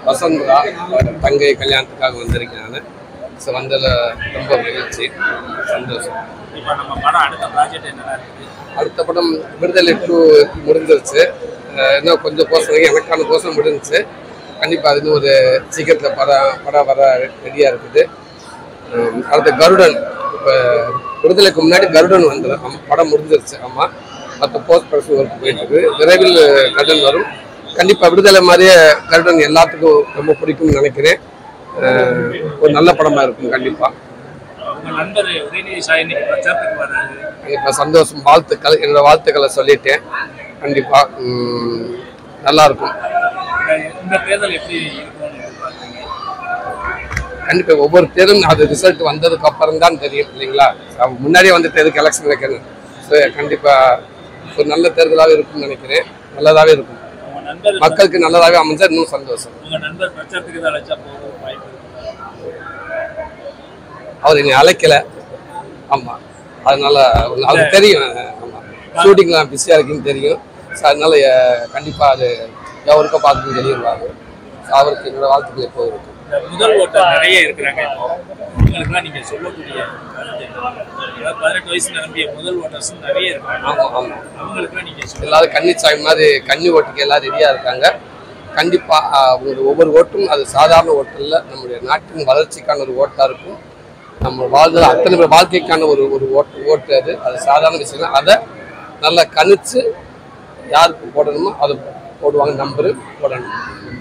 வசந்தா தங்கை கல்யாணத்துக்காக வந்திருக்கேன் நான். ஸோ வந்ததில் ரொம்ப மகிழ்ச்சி, சந்தோஷம். அடுத்த படம் விடுதலை 2 முடிஞ்சிருச்சு. இன்னும் கொஞ்சம் போர்ஷன் எனக்கான போர்ஷன் முடிஞ்சிச்சு. கண்டிப்பாக அது இன்னும் ஒரு சீக்கிரத்தில் படம் வர ரெடியாக இருக்குது. அடுத்த கருடன், இப்போ விடுதலைக்கு முன்னாடி கருடன் வந்துடும், படம் முடிஞ்சிருச்சு. ஆமாம், மற்ற போஸ்ட் ப்ரொடக்ஷன் ஒர்க் போயிட்டு இருக்குது. விரைவில் கருடன் வரும். கண்டிப்பாக விடுதலை மாதிரியே கருடன் எல்லாத்துக்கும் ரொம்ப பிடிக்கும்னு நினைக்கிறேன். ஒரு நல்ல படமாக இருக்கும். கண்டிப்பாக கண்டிப்பாக சந்தோஷம். வாழ்த்துக்கள், என்னோட வாழ்த்துக்களை சொல்லிட்டேன். கண்டிப்பாக நல்லா இருக்கும். கண்டிப்பாக ஒவ்வொரு தேர்தலும் அது ரிசல்ட் வந்ததுக்கு அப்புறம் தான் தெரியும் இல்லைங்களா. முன்னாடியே வந்து தேர்தலுக்கு எலெக்ஷன் வைக்கணும். ஸோ கண்டிப்பாக ஒரு நல்ல தேர்தலாகவே இருக்கும்னு நினைக்கிறேன். நல்லதாகவே இருக்கும், மக்களுக்கு நல்லதாகவே அமைஞ்சா இன்னும் சந்தோஷம். அவர் என்னை அழைக்கல. ஆமாம், அதனால அது தெரியும். ஆமாம், ஷூட்டிங்லாம் பிஸியாக இருக்குன்னு தெரியும். ஸோ அதனால கண்டிப்பாக அது எவருக்கோ பார்த்துன்னு தெரியுவாங்க. அவருக்கு என்னோட வாழ்த்துக்கள் எப்போ இருக்கும். முதல் ஓட்டர் நிறைய இருக்கிறாங்க. உங்களுக்குலாம் நீங்கள் சொல்லக்கூடிய 18 வயசு நிரம்பிய முதல் ஓட்டர்ஸ் நிறைய இருக்காங்க. ஆமாம் ஆமாம், அவங்களுக்குலாம் நீங்கள் எல்லாரும் கன்னிச்சாமி மாதிரி கன்னி ஓட்டுக்கு எல்லாம் ரெடியாக இருக்காங்க. கண்டிப்பாக அவங்களோட ஒவ்வொரு ஓட்டும் அது சாதாரண ஓட்டு இல்லை, நம்முடைய நாட்டின் வளர்ச்சிக்கான ஒரு ஓட்டாக இருக்கும். நம்ம வாழ்ந்த அத்தனை பேர் வாழ்க்கைக்கான ஒரு ஓட்டு அது சாதாரண விஷயம். அதை நல்லா கணிச்சு யாருக்கு போடணுமோ அதை போடுவாங்க. நம்பரு போடணும்.